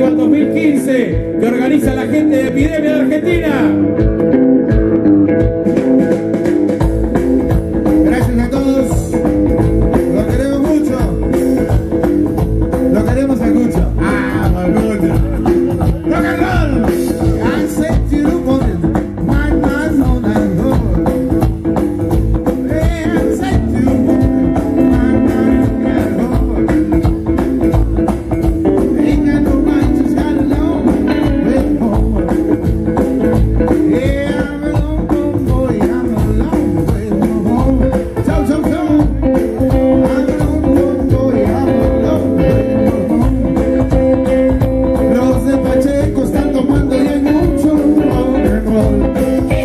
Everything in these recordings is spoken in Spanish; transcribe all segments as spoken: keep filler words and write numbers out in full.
Festival dos mil quince que organiza la gente de Epidemia de Argentina. Gracias a todos. Lo queremos mucho. Lo queremos a mucho. Ah, Magucha. Rock and roll. I said you wanted my mind on that road. Yeah, I said you wanted my mind on that road. Ain't got no right, just got a long way home. Yeah, I'm a long, long boy. I'm a long way home. So, so, so. I'm a long, long boy. I'm a long way home. Los de Pacheco están tomando y hay mucho rock and roll.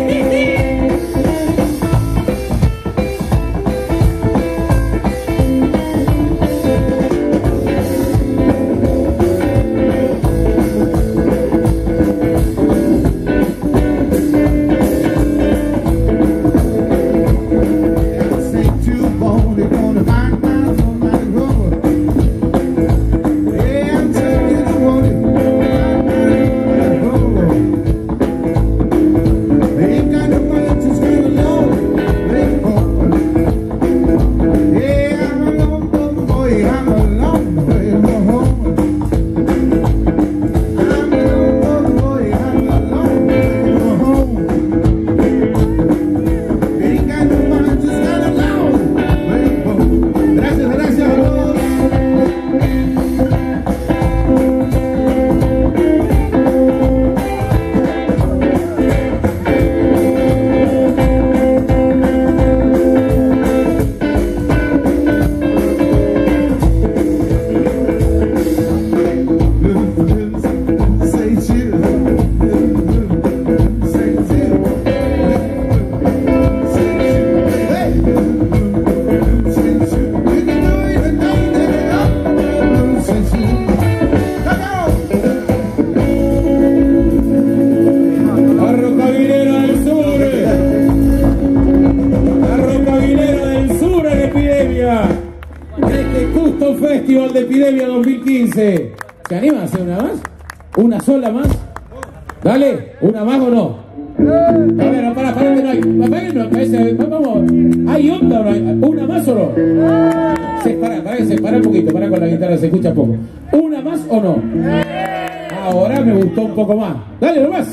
Festival de Epidemia dos mil quince. ¿Se anima a hacer una más? ¿Una sola más? Dale, ¿una más o no? A ver, no, para, para, que no hay. Para, no, parece, vamos. ¿Hay onda o no hay? ¿Una más o no? Se para, para, se para un poquito, para con la guitarra, se escucha poco. ¿Una más o no? Ahora me gustó un poco más. Dale, nomás.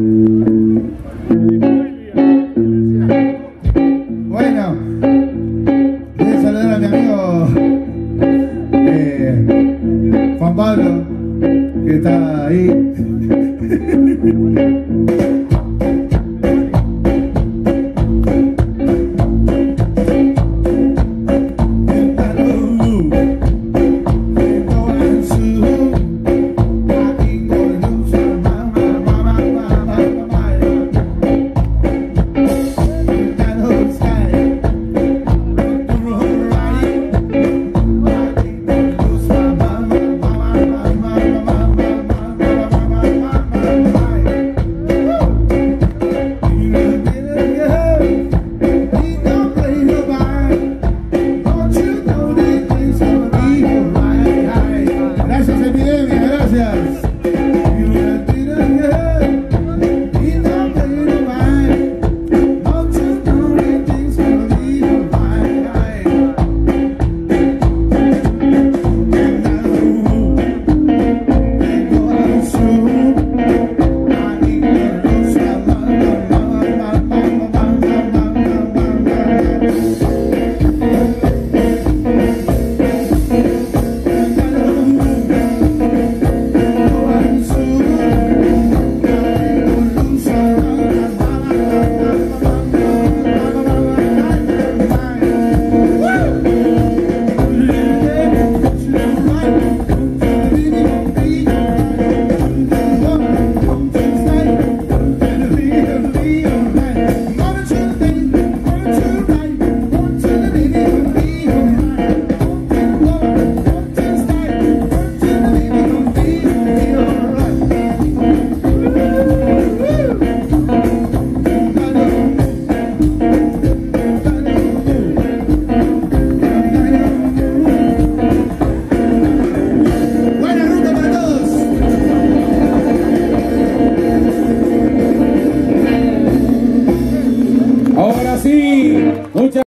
Bueno, voy a saludar a mi amigo eh, Juan Pablo, que está ahí. Ahora sí, muchas